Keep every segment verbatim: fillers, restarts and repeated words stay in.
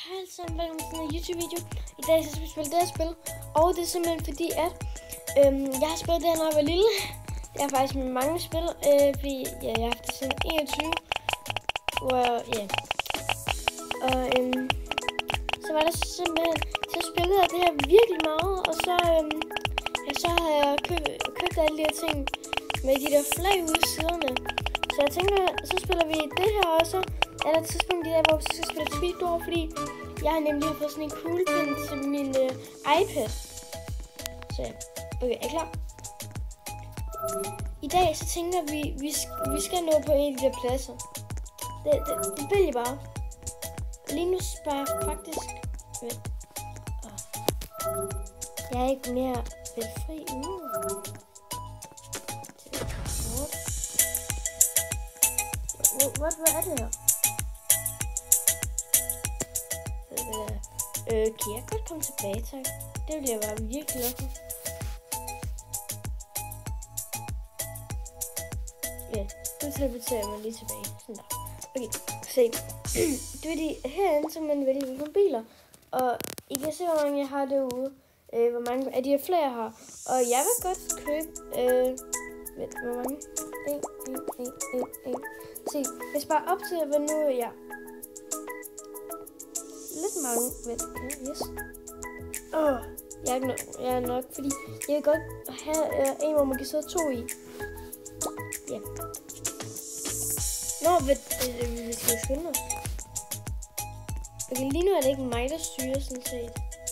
Hej alle sammen, velkommen til en YouTube-video. I dag skal vi spille det her spil. Og det er simpelthen fordi, at øhm, jeg har spillet det her, når jeg var lille. Jeg har faktisk med mange spil, øh, fordi ja, jeg har haft det siden enogtyve. Hvor, ja. Og øhm, så var det simpelthen, så spillede jeg det her virkelig meget. Og så, øhm, ja, så har jeg købt, købt alle de her ting med de der flag ude i siderne. Så jeg tænker, så spiller vi det her også. Er der et tidspunkt i dag, hvor vi skal spille Tweedor, fordi jeg har nemlig fået sådan en kuglepen til min øh, iPad. Så ja, okay, er I klar? I dag så tænker vi, vi, vi skal nå på en af de der pladser. Det, det, det vil jeg bare. Lige nu sparer jeg faktisk... Vent. Oh. Jeg er ikke mere velfri nu. What, hvad er det her? Øh, kan jeg godt komme tilbage, tak? Det vil jeg være virkelig glad for. Ja, nu teleporterer jeg mig lige tilbage. Sådan der. Okay, se. Det er de herinde, som man vælger på biler. Og I kan se, hvor mange jeg har derude. Øh, hvor mange af de her flag, jeg har. Og jeg vil godt købe... Øh, vent, hvor mange? En, en, en, en, en. Se, jeg sparer op til, hvad nu er jeg... Lidt mange. Vent, ja, yes. Åh, oh, jeg, er nok, jeg er nok, fordi jeg vil godt have uh, en, hvor man kan sidde to i. Ja. Nå, vent, øh, vi skal skynde os. Okay, lige nu er det ikke mig, der styrer sådan set.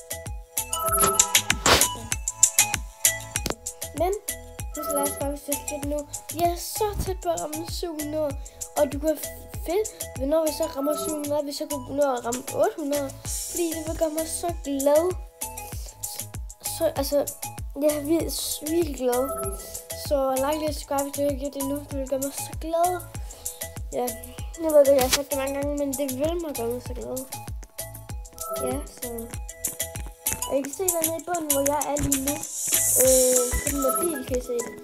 Men, nu skal lad os bare sætte nu. Vi er så tæt på at ramme syv hundrede, og du kan fedt, når vi så rammer syv hundrede, hvis jeg kunne nå at ramme otte hundrede, fordi det vil gøre mig så glad. Så, altså, jeg er virkelig, virkelig glad. Så like det, subscribe, hvis du ikke har gjort det nu, det vil gøre mig så glad. Ja, jeg ved det, jeg har sagt det mange gange, men det vil mig gøre mig så glad. Ja, så... Og I kan se dernede i bunden, hvor jeg er lige nu. Øh, på den der bil kan I se det.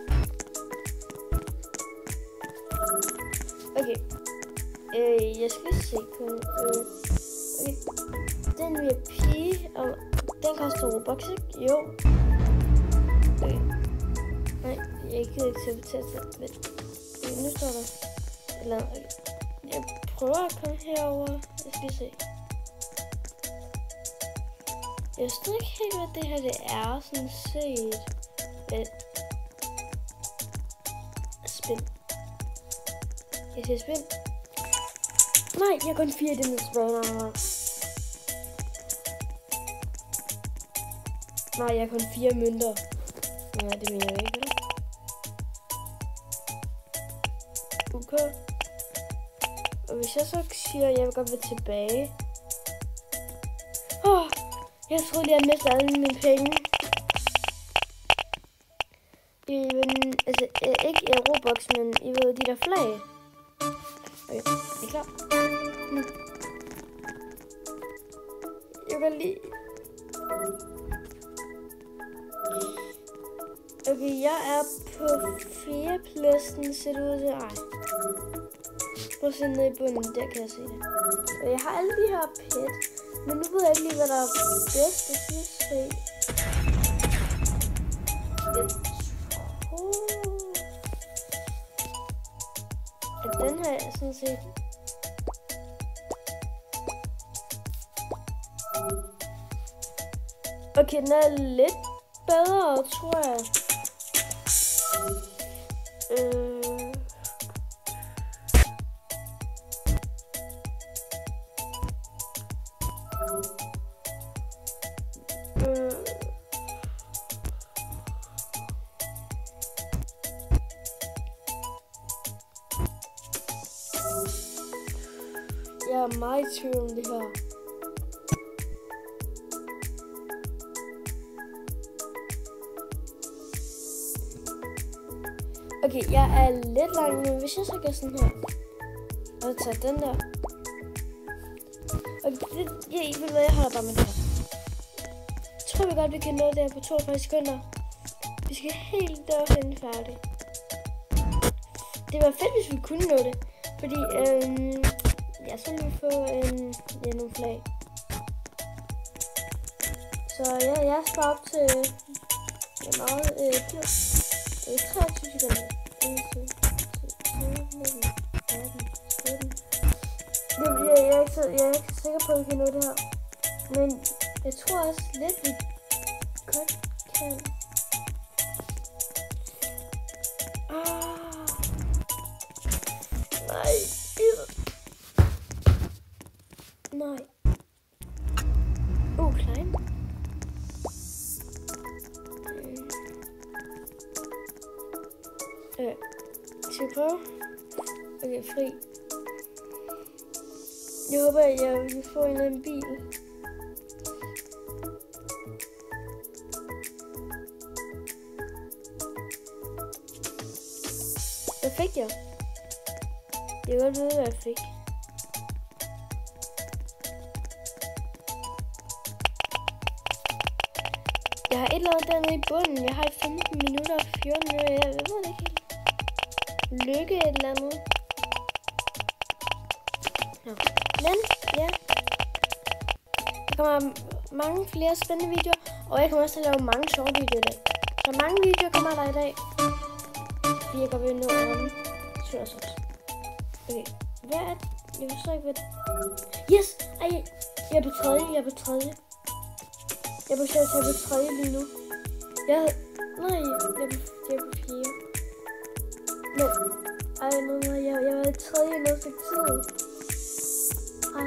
Okay. Øh, jeg skal se på... Øh, okay. Den vil pige, og den koster Robux, ikke? Jo. Okay. Nej, jeg gider ikke teleportere til. Vent. Okay, nu står der... Eller... Okay. Jeg prøver at komme herover. Jeg skal se. Jeg ved ikke helt, hvad det her det er, sådan set. Vent. Spin. Jeg siger spin. Nej, jeg har kun fire denne tilbage. Nej, jeg har kun fire mønter. Nej, det mener jeg ikke, vel? Okay. Og hvis jeg så siger, at jeg vil godt være tilbage. Åh, oh, jeg troede lige, at jeg mistede alle mine penge. I, men, altså, ikke i Robux, men I ved, de der flag. Okay, er I klar? Nu. Jeg kan lige... Okay, jeg er på fjerdepladsen, ser det ud til. Ej. Prøv at se ned i bunden, der kan jeg se det. Og jeg har alle de her pet, men nu ved jeg ikke lige, hvad der er bedst. Jeg synes, se. Jeg tror... At den her er sådan set... Okay, den er lidt bedre, tror jeg. Øh... Øh... Jeg er meget i tvivl om det her. Okay, jeg er lidt langt nu. Hvis jeg så gør sådan her, og tager den der. Okay, det, ja, I ved hvad, jeg holder bare med det her. Jeg tror vi godt, vi kan nå det her på toogfyrre sekunder. Vi skal helt derhen færdig. Det var fedt, hvis vi kunne nå det. Fordi, øhm, ja, så vil vi få øhm, ja, nogle flag. Så ja, jeg sparer op til ja, meget øh, dyrt. Øh, treogtyve sekunder. enogtyve, tyve, nitten, atten, sytten. Det bliver jeg er ikke så, jeg er ikke så sikker på, at vi kan nå det her. Men jeg tror også lidt, vi godt kan. Ah. Nej. Nej. Uh, klein. Okay. Skal vi prøve? Okay, fri. Jeg håber, at jeg vil få en eller anden bil. Hvad fik jeg? Jeg kan godt vide, hvad jeg fik. Jeg har et eller andet dernede i bunden. Jeg har i femten minutter og fjorten minutter. Jeg ved det ikke helt. Lykke et eller andet. Nå. Men, ja. Der kommer mange flere spændende videoer. Og jeg kommer også til at lave mange sjove videoer i dag. Så mange videoer kommer der i dag. Vi går ved nu om syvogtres. Okay. Hvad er det? Jeg forstår ikke, hvad det er. Yes! Ej, jeg er på tredje. Jeg er på tredje. Jeg er på tredje. Jeg er på tredje lige nu. Jeg nej, jeg er på, jeg er på fjerde. No. Ej, nej, nej, jeg, jeg var i tredje i noget stykke tid. Ej.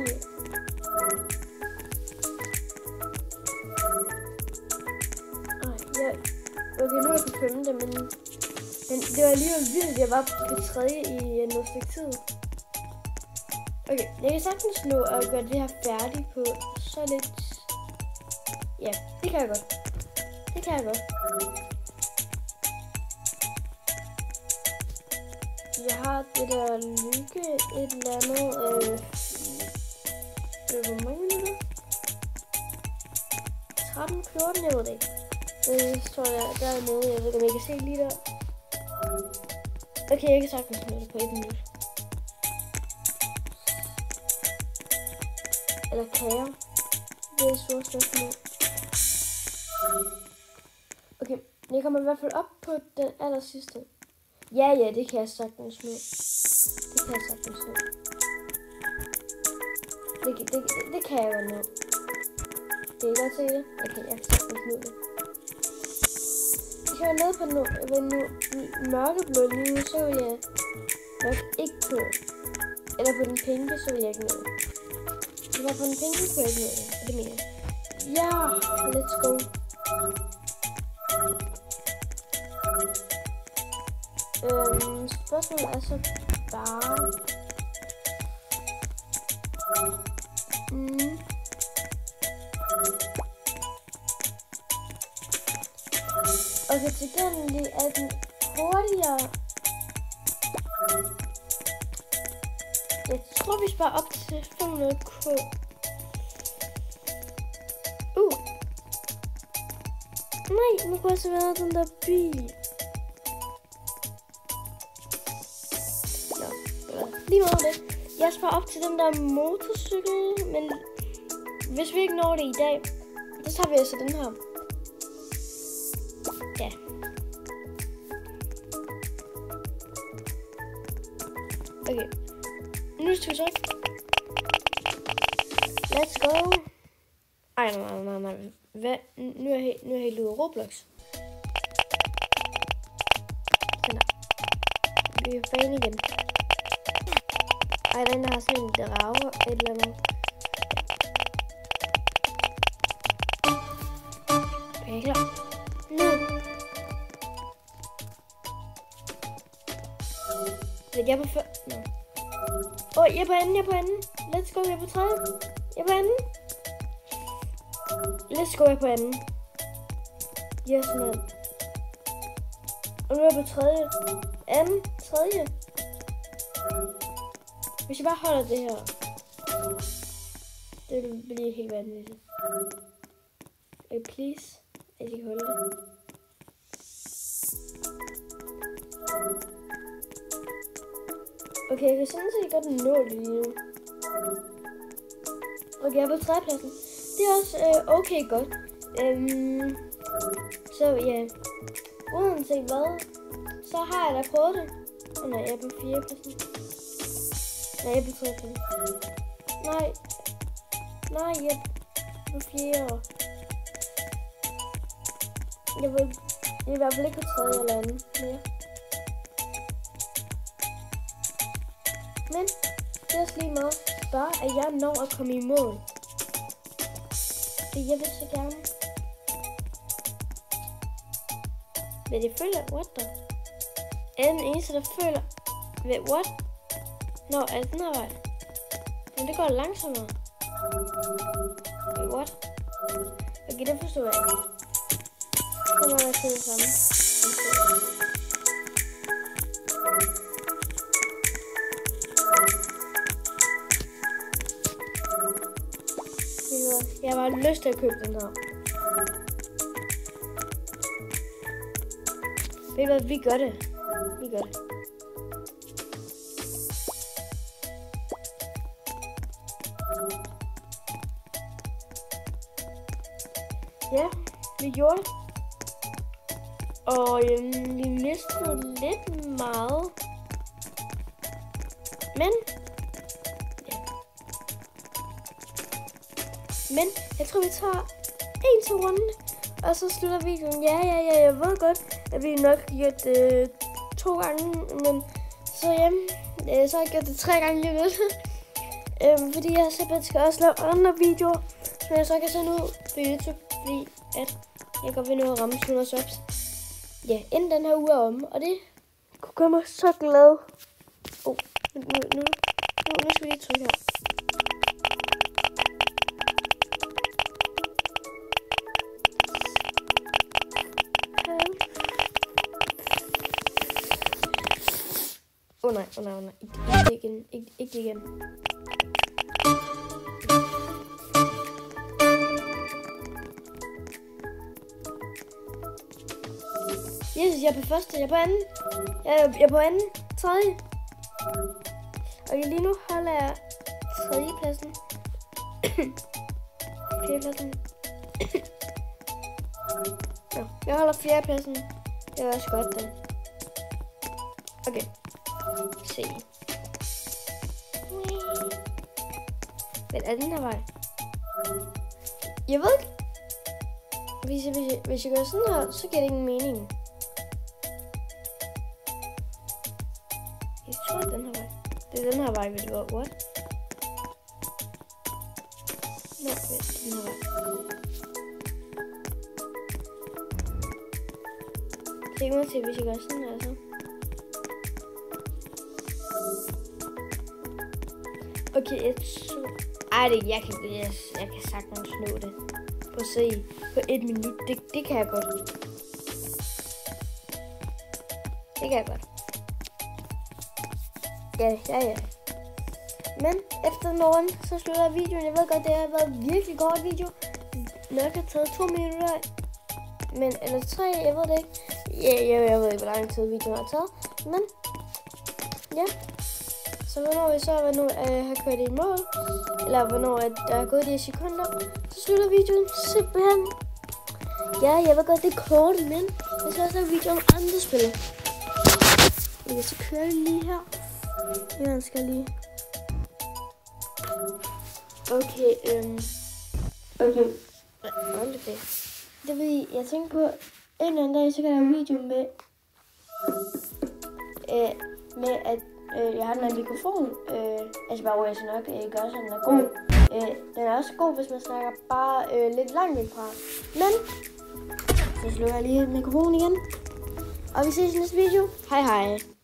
Ej, jeg... Okay, nu er jeg på femte, men... Men det var alligevel vildt, jeg var på tredje i noget stykke tid. Okay, jeg kan sagtens nå at gøre det her færdigt på så lidt... Ja, det kan jeg godt. Det kan jeg godt. Jeg har det der lykke et eller andet... Øh, øh, hvor mange minutter? tretten, fjorten, jeg ved det ikke. Det står der dernede, jeg ved ikke, om jeg kan se lige der. Okay, jeg kan sagtens nå det på et minut. Eller kan jeg? Det er stort spørgsmål. Okay, jeg kommer i hvert fald op på den aller sidste. Ja, ja, det kan jeg sagtens nå. Det kan jeg sagtens nå. Det, det, det, det kan jeg godt nå. Kan I godt se det? Okay, jeg kan sagtens nå det. Hvis jeg var nede på den nu, mørkeblå lige nu, så vil jeg nok ikke på. Eller på den pinke, så vil jeg ikke nå det. Hvis jeg var på den pinke, kunne jeg ikke nå det. Det mener jeg. Ja, let's go. Øhm, spørgsmålet er så bare... Mm. Okay, tilgængelig er den hurtigere. Jeg tror, vi sparer op til fem hundrede k. Uh. Nej, nu kunne også være den der bil. Nå, lige meget det. Jeg sparer op til den der motorcykel, men hvis vi ikke når det i dag, så tager vi altså den her. Ja. Okay. Nu skal vi så. Let's go. Ej, nej, nej, nej, nej. Hvad? Nu er jeg helt, nu er jeg helt ude af Roblox. Sådan der. Vi er fan igen. Ej, den der har sådan en drage et eller andet. Okay, klar. Nu. Jeg er på før. Nå. Åh, oh, jeg er på anden, jeg er på anden. Let's go, jeg er på tredje. Jeg er på anden. Let's go, jeg er på anden. Yes, man. Og nu er jeg på tredje. Anden, tredje. Hvis jeg bare holder det her. Det vil blive helt vanvittigt. Okay, please. Jeg kan holde det. Okay, jeg kan sådan set godt nå det lige nu. Okay, jeg er på tredjepladsen. Det er også øh, okay godt. Øhm, så ja, uanset hvad, så har jeg da prøvet det. Og nej, jeg er på fire pladsen. Nej, jeg er på tre pladsen. Nej, nej, jeg er på fire. Jeg vil, jeg vil i hvert fald ikke på tredje eller anden mere. Men det er også lige meget, bare at jeg når at komme i mål. Det jeg vil så gerne. Men det føler, what the? Er den eneste, der føler, ved what? Nå, er det den her vej? Men det går langsommere. Wait, what? Okay, det forstår jeg ikke. Det må være til det samme. Jeg har bare lyst til at købe den her. Ved I hvad, vi gør det. Vi gør det. Ja, vi gjorde det. Og øhm, vi mistede lidt meget. Men ja. Men jeg tror vi tager en til runde. Og så slutter videoen. Ja, ja, ja, jeg ved godt, at vi nok har gjort det øh, to gange. Men så ja, øh, så har jeg gjort det tre gange lige lidt. øhm, fordi jeg simpelthen skal også lave andre videoer, som jeg så kan sende ud på YouTube. Fordi at jeg godt vil nå at ramme hundrede subs. Ja, inden den her uge er om. Og det kunne gøre mig så glad. Oh, nu, nu, nu, nu skal vi lige trykke her. Åh oh, nej, åh oh, nej, åh oh, nej. Ikke, ikke igen, ikke, ikke igen. Yes, jeg er på første, jeg er på anden. Jeg er, jeg er på anden, tredje. Og lige nu holder jeg tredje pladsen. fjerde pladsen. Nå, jeg holder fjerde pladsen. Det er også godt den. Okay. Se. Men er den her vej? Jeg ved ikke. Hvis jeg, hvis jeg, hvis jeg gør sådan her, så giver det ingen mening. Jeg tror, det er den her vej. Det er den her vej, ved du hvad? What? Nå, vent, den her vej. Se uanset, hvis jeg gør sådan her, så. Okay, jeg tror... Ej, det, jeg, kan, jeg, jeg kan sagtens nå det. Prøv at se. På et minut. Det, det kan jeg godt. Det kan jeg godt. Ja, ja, ja. Men efter morgen, så slutter jeg videoen. Jeg ved godt, det har været en virkelig kort video. Nok har taget to minutter. Men, eller tre, jeg ved det ikke. Ja, jeg, jeg ved ikke, hvor lang tid videoen har taget. Men, ja. Så hvornår vi så hvornår, øh, har kørt i mål, eller hvornår at der er gået de sekunder, så slutter videoen simpelthen. Ja, jeg ved godt, det er kort, men jeg skal også have video om andre spil. Jeg kan så køre lige her. Jeg skal lige. Okay, øhm. Okay. Okay. Det vil jeg tænker på, en eller anden dag, så kan jeg have video med, øh, med at Øh, jeg har den her mikrofon, øh, altså bare hvor jeg så nok øh, gør sådan, den er god. Øh, den er også god, hvis man snakker bare øh, lidt langt væk fra. Men, så slukker jeg lige mikrofonen igen. Og vi ses i næste video. Hej hej.